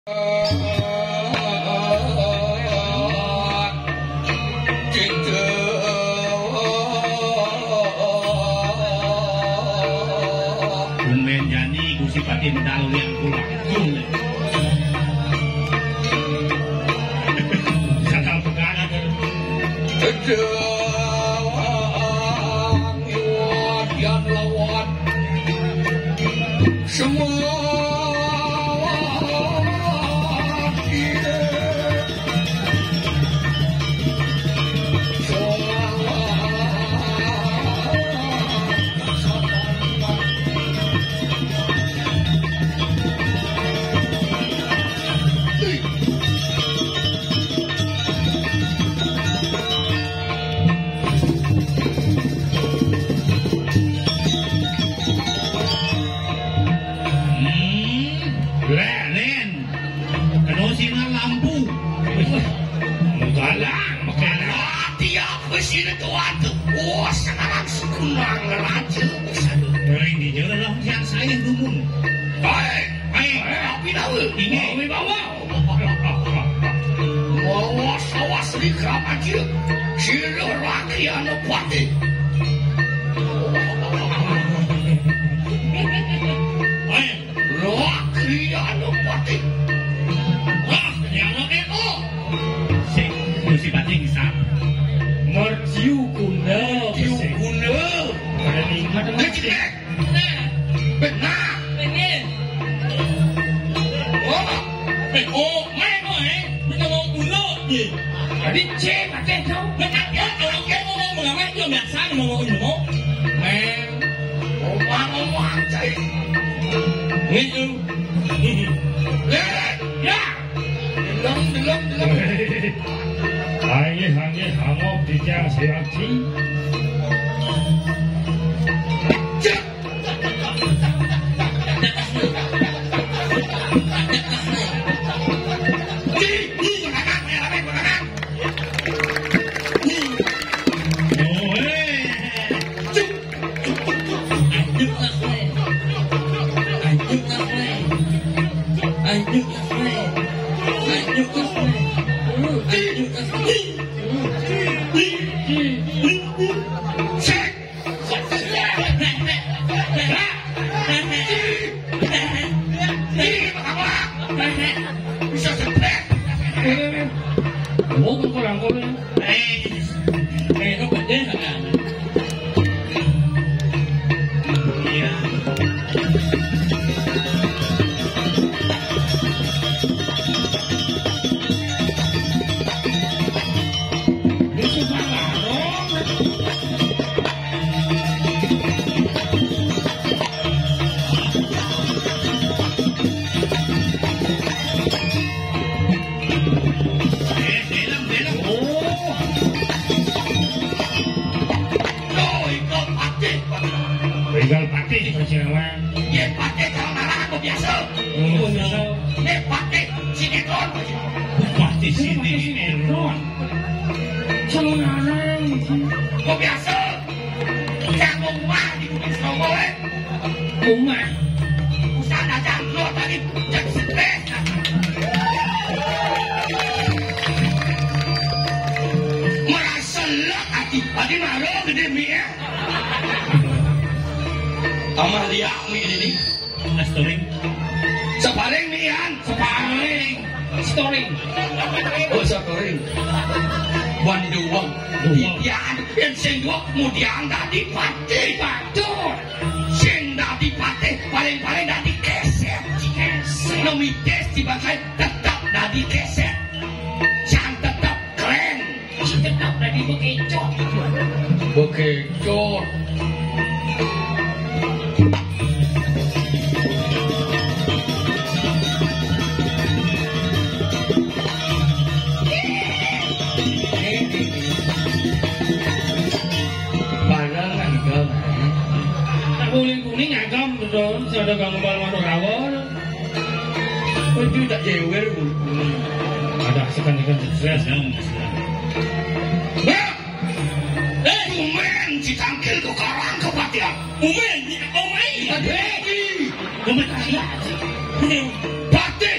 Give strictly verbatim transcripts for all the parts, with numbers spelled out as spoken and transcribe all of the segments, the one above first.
Pati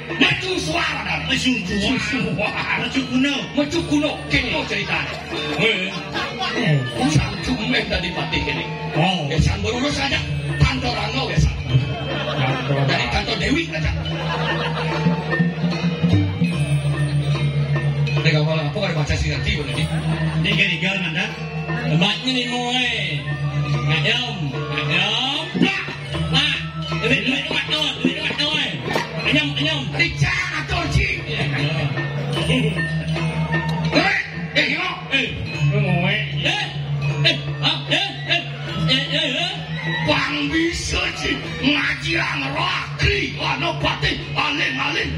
Maju suara dan maju suara, maju kuno, maju kuno. Kito ceritanya. Eh, Cantum menda di pati ini. oh, Ya san berurus saja. Kantor Rangau ya san. Dari kantor Dewi aja. Mereka malah apa kalau baca sih nanti ini? tiga tiga mana? Tempatnya nih moe, ngajam, ngajam, plak, plak, lebih lebih kuat doang, lebih kuat doang, ngajam, ngajam, Richard atau Ci? Eh, eh, gimana? eh, moe, eh, eh, ah, eh, eh, eh, eh, eh, Bang bisa Ci ngajian rakri, ano pati, aling-aling.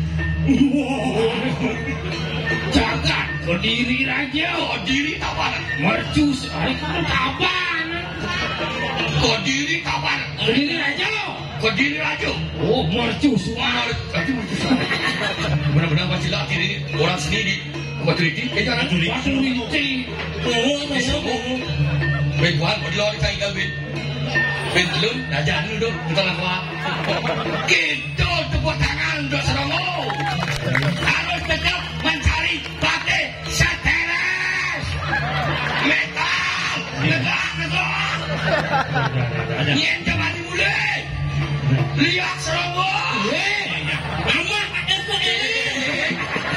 Jangan berdiri aja, berdiri kapan? Mercus, kapan? Berdiri kapan? berdiri aja, Berdiri aja. oh, mercus, Wah, tapi mercus. Benar-benar masih laki ini orang sendiri. Buat teliti, eh jangan Pasal ini, oh, oh, Betuan, berlor kain gabit. Bentlun, dah jangan dulu, kita lakukan. Kita tepuk tangan untuk Serongo. Harus tetap mencari batik seteres. Metal, negak, negak. Yang jangan dimulai. Lihat Serongo. mama, ada eh,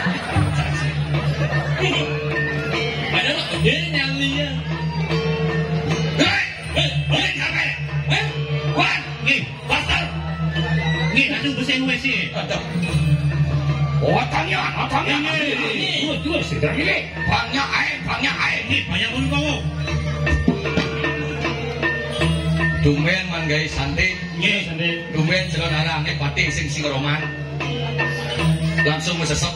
ada dia nyalinya. Hei, hei, hei, hei, hei, Wan, Nih, pasal. nih, ada bahasa Indonesia. Oh, tanya, oh, tanya. Ini, oh, dua sudah Ini, banyak air, banyak air. Ini banyak pun kamu. Tumben manggai santai. Nih, sendiri. Tumben celana arang pati sing sing roman. Langsung mesesok.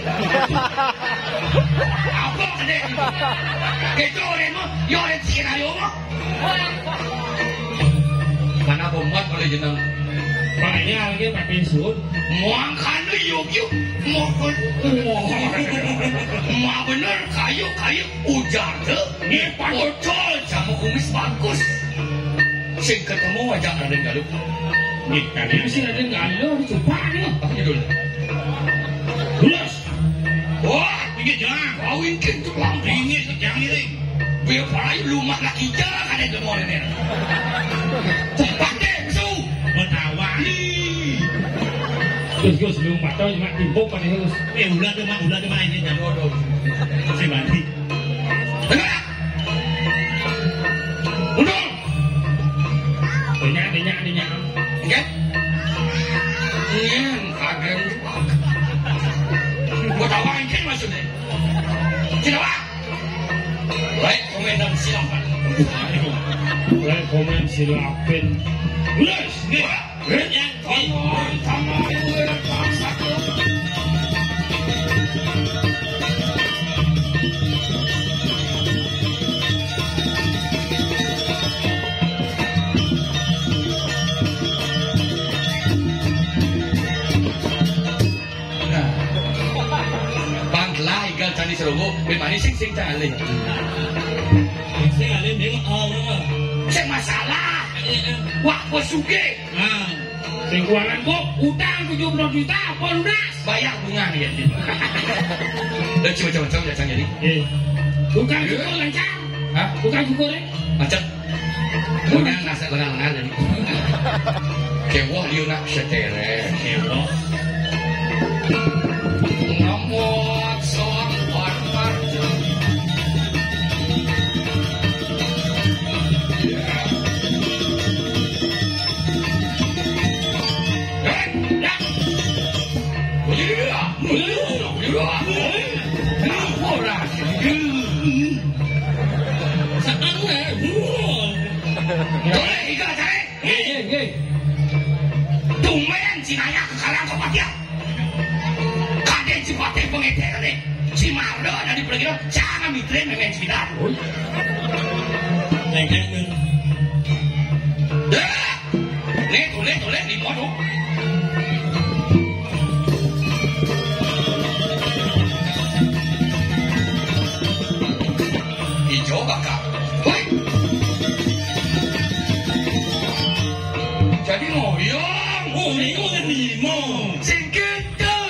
Apa kene? Kejo remo, yo re sira yo mo. Mana bombat boleh jeneng. Makanya lagi pakai sud. Muang kanu yuk yuk. Mau mau bener kayu kayu ujar tuh. Nih bocor jamu kumis bagus. Sing ketemu wajah Raden Galuh. Nih, kali ini sih ada nggak ada, coba nih. Apa judul? Lulus. Wah, Ini jangan. kau ingin tuh lampu. Ini jangan ini. Biar paling lumak laki jalan ada demon ini. Cepat deh, su. Bertawa. Terus gue sebelum patah cuma timbuk pada terus. Eh, ulah tuh mak, ulah tuh mak ini jangan bodoh. Saya mati. Dengar? Undang. Dinyak, dinyak, dinyak. Oke? Ingin agen. Buat apa ingin maksudnya? Tidak apa? Baik, komendan silakan. Mulai komen silapin. Lulus. Nih, yang Tangan, tangan, paksa. Candi Serogo, bagaimana sing sing calik? saya ngalih dia Allah. Sing masalah. Wah, bos suge. Ah, Sing keuangan kok utang tujuh puluh juta apa lunas? Bayar bunga nih ya. Dan coba-coba ya cang jadi. Eh. Bukan cukur lancar. Hah? Bukan cukur ya. Macet. Punya nasi lengan-lengan jadi. Kewah dia nak setere. kewok. Ngomong soal warbar. Eh, ya. Iya, iya, iya. Nah, orang. Saatnya. Boleh ikat cari. Eh, eh, eh. Tumben Cinaya ke kalian sobat ya. Kaden Cipate pengeteran nih. Cimardo dari pergian jangan mikirin memang cerita. Lengkeng nih. Dah. Nih, tulis, tulis di motor. Hijau bakar. Woi. Jadi ngoyong. Oh, ini kok lima. Sing gede.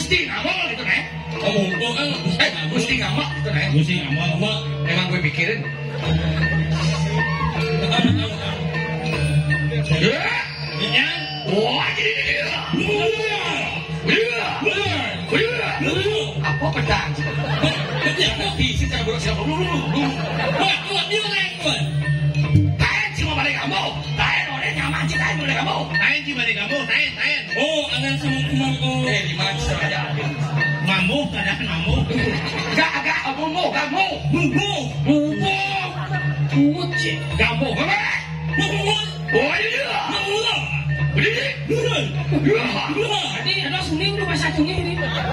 Gusti ngamuk gitu nih. Oh, monggo kan Eh, Gusti ngamuk gitu nih. Gusti ngamuk-ngamuk. Emang gue pikirin. Ya. Ya. Wah, gini dia. Iya. Iya. Apa pedang? Ya, Tapi sih cara buruk siapa dulu dulu. wah, wah, dia lewat. Tahan cuma balik kamu. Tahan orang yang mancing tahan balik kamu. Tahan sih balik kamu, tahan, tahan. Oh, ada sama kumar ko. Eh, di mana sih aja? Mamu, ada mamu. Gak, gak, kamu, kamu. Bubu, Bubu. Bungut sih. Kamu, kamu. bubu. Oh, iya. Bubu. Ini. Bubu. Iya. Tadi ada suning rumah satunya ini.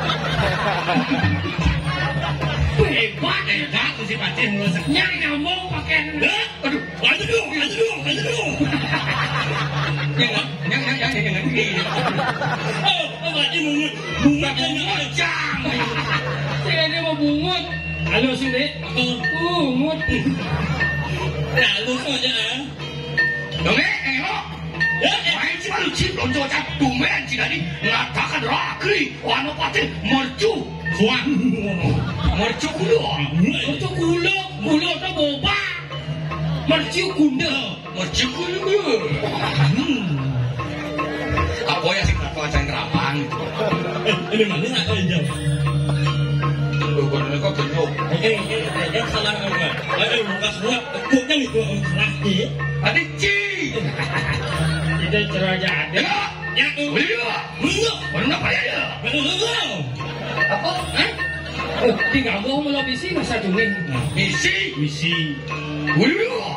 Hebat, Hebat si Pacih ngerusak. nyari ngomong pakai. Aduh, aduh dong, aduh dong, aduh dong. Jangan, jangan, jangan, jangan gini. Oh, lagi bungut, bungut yang Jang. Saya ini mau bungut. Halo sini. Bungut. lalu saja. Dong, eh, eh, oh. Ya, Main cuma lucu, lonco cak, dumen jika di ngatakan rakri, wano pati, mercu, kuat. mercu kulo, Itu kulo, kulo itu boba. Merciu gunda. mercu kulo. Apa ya sih kata aja ngerapang? Ini mana nak kau jauh? Bukan ini kok genyuk. Eh, eh, eh, salah kau kan? Eh, bukan salah. Kau yang itu salah ni. Ada ci. Kita ceraja ada. Ya, Ya, boleh juga. enggak. Mana apa ya ya? Betul betul. Apa? Eh? Oh, tinggal mau melobisi masa dungin. Misi, Misi. boleh juga.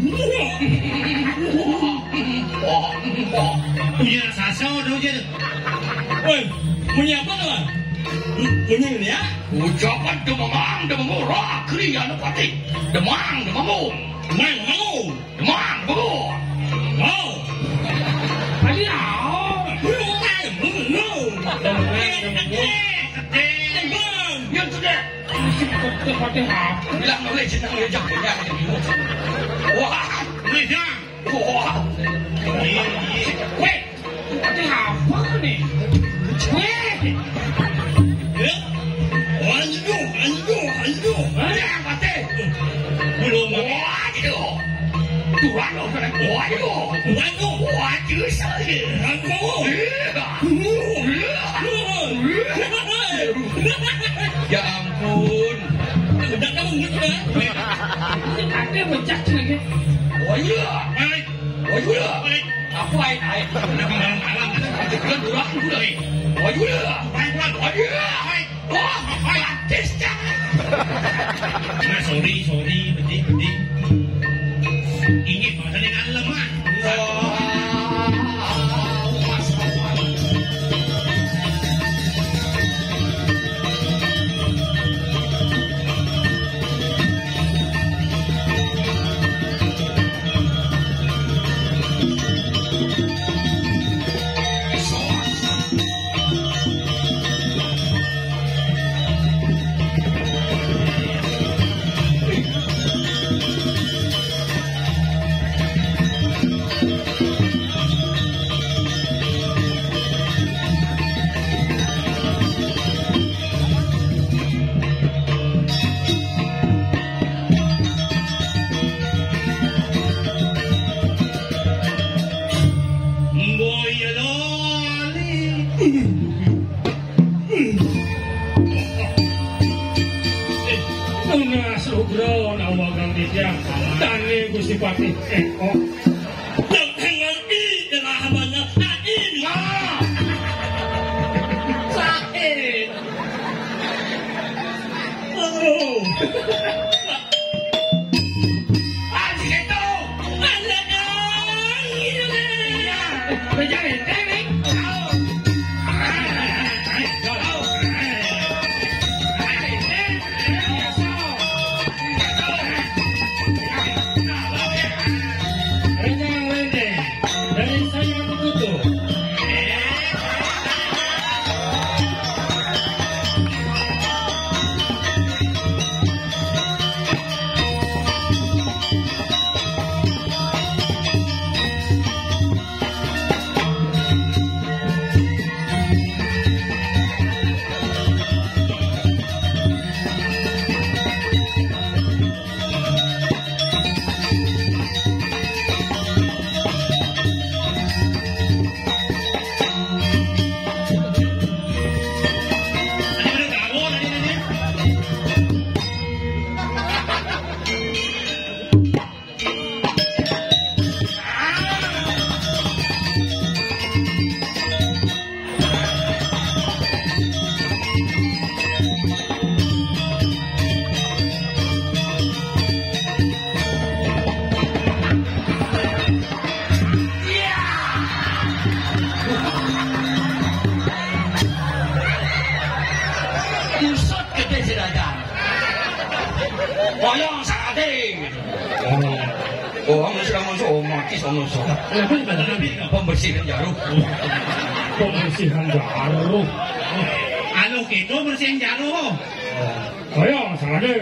Wah, wah. Punya sasa tu je. Oi, punya apa tu? Punya ni ya? Ucapan demang, demang, rakri, wano pati, demang, demang, Mang mau. demang, demang. Mau. Kali ah. Belum tahu. Belum. Yang sudah. Seperti apa? Bilang boleh jenang dia jam dia ada di mulut. Wah, Malaysia. wah. Weh, seperti apa nih? Weh, Ya. Anjo, anjo, anjo. Dia mati. Belum. Wah, gitu. Tuhan lo kena wah itu. Anjo. Wah, justru. Anjo. Ya ampun. Sudah kamu muncul. ada becak lagi. Oh iya. Baik. Oh iya. Baik. Apa ai ai? Nak malam-malam. Ada kan durang dulu ni. Oh iya. Baik, baik. Oh iya. Wah, artis jangan. Nah, sorry, sorry, bedik, bedik. Ingin masa dengan lemah. Sugro nawagang ditya. Tani Gusti Pati. Eh, oh. Yang mengerti adalah hambanya Aim. Sakit. Oh. Anjing itu. Anaknya. Bejar ente nih. Boyong sakade. Oh, kamu sudah masuk mati sama sokat. Pembersihan jarum. Pembersihan jarum. Alo gitu bersihin jarum. Boyong sakade.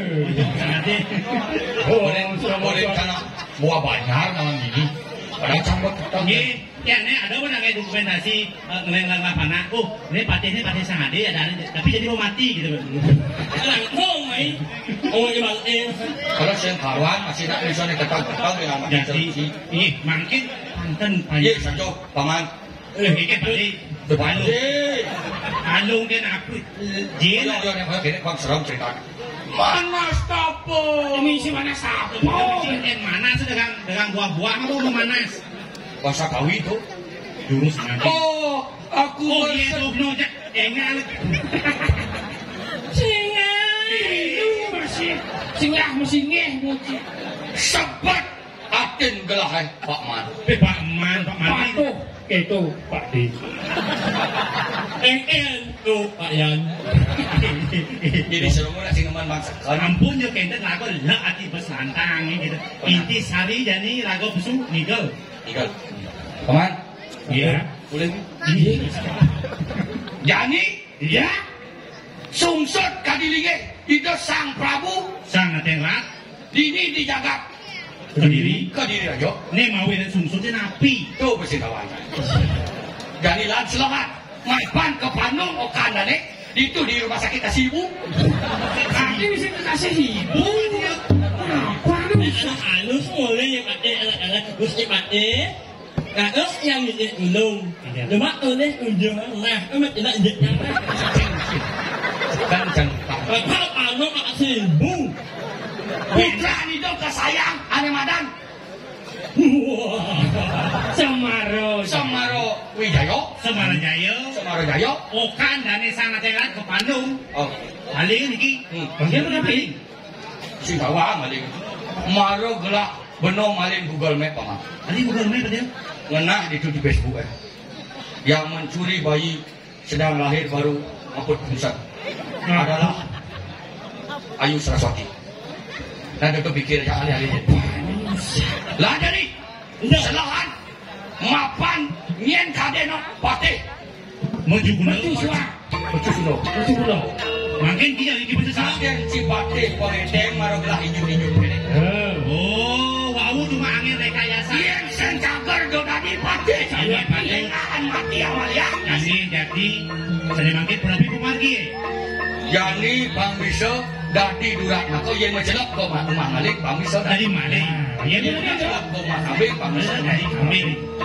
Oh, boleh karena buah banyak malam ini. Ada cangkok ketemu. Nggih, ya ini ada mana kayak dokumentasi ngelang lapangan. Oh, ini patih ini patih sangat dia ada, tapi jadi mau mati gitu. Langsung, mai. Oh, ini bang eh. Kalau saya kawan masih tak bisa nih ketang-ketang dengan Jadi, ih, mungkin panten Iya, panjang. sanjo, paman. Eh, ini tadi. Depan deh. Alung dan aku Iya, jin. iya, yang kayak gini, bang serem cerita. Mana sapo? Ini si mana sapo? Jin mana sih dengan dengan buah-buah apa mau manas? Bahasa kawi itu. Dulu sangat. Oh, aku Oh, iya tuh, no, jak, enggak. Singa, itu masih singa masih ngeh muci. Sebat atin gelah Pak Man. Eh, Pak Man, Pak Man. Patuh itu Pak Di. Eng en tuh Pak Yan. Jadi serumur nasi neman bangsa. Ampun yo kente lagu lah ati beslantang gitu. Inti sari jadi lagu busu nigel. Tinggal. Paman. Iya. Boleh. Iya. Jani, Iya. sungsut kadilinge itu Sang Prabu Sangat enak. dini dijaga Kediri. kediri aja. Nih mau ini sungsutnya napi. Tuh bersih kawan. Jani lan selamat. Maipan ke Bandung okan dane itu di rumah sakit Kasibu. Tadi bisa dikasih ibu. Apa lu? Anak halus boleh ya Pak De, anak-anak gusti Pak De. Nah, terus yang ini ulung. Cuma oleh ujung nah, amat tidak jadinya. Dan jangan Kalau anak mak sibu. putra ini dong kesayang ane madan Semaro. Semaro Wijayo Semara Jaya. Semaro Jayo. Okan dane sangat enak ke Bandung. Oh, Paling niki. Hmm. Dia udah pilih. si bawang maling. Maro gelak benong maling Google Map paman. Tadi bukan main dia. Ngenah itu di Facebook eh. Yang mencuri bayi sedang lahir baru maupun pusat adalah Ayu Saraswati. Dan itu pikir ya alih-alih. Lah jadi selahan mapan nyen kadeno patih Maju guna. Maju suara. Betul suno. Itu belum. Makin kita lagi bisa salah. Saken si patih poreteng maro gelah injuk-injuk kene. Oh, wau cuma angin rekayasa. Yen sencager do dadi patih Iya, patih. Akan mati awal ya. Jadi jadi saya makin perapi kumargi. Yani Bang Bisa dadi durak nako yen menjelak ko mah rumah malik Bang Bisa Dari mana? Ya dia Yen dia menjelak ko mah kambing Bang Bisa dari kami.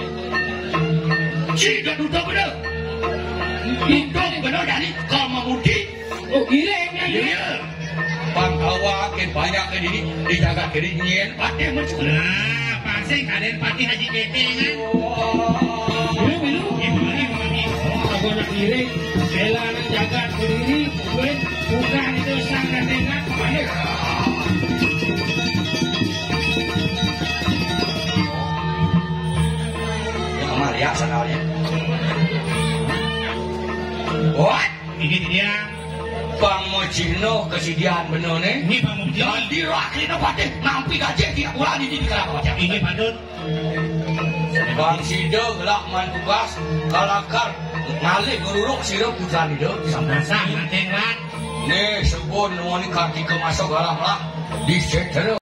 Si dah duduk bener. Duduk bener dari kau memudi. Oh, gila ya. Iya. Bang awak ke banyak ke diri dijaga kiri nyen patih mencuri. Nah, pasti kalian pati haji kete kan? Biru biru. Ibu lagi mami. Aku nak diri. Bela nak jaga diri. Gue bukan itu sangat enak. Mana? Amalia sanalnya. What? Ini dia. Bang Mojino kesediaan bener nih. Ini Pak Mubdi. Jadi rakli no patih nampi gaji dia ulah di di kelapa macam. Ini Padut. Bang Sido gelak main tugas kalakar ngalih gururuk siro putra ni do sampai Masa manteng lah. nih sebut nuani kaki ke masuk garam lah di setero.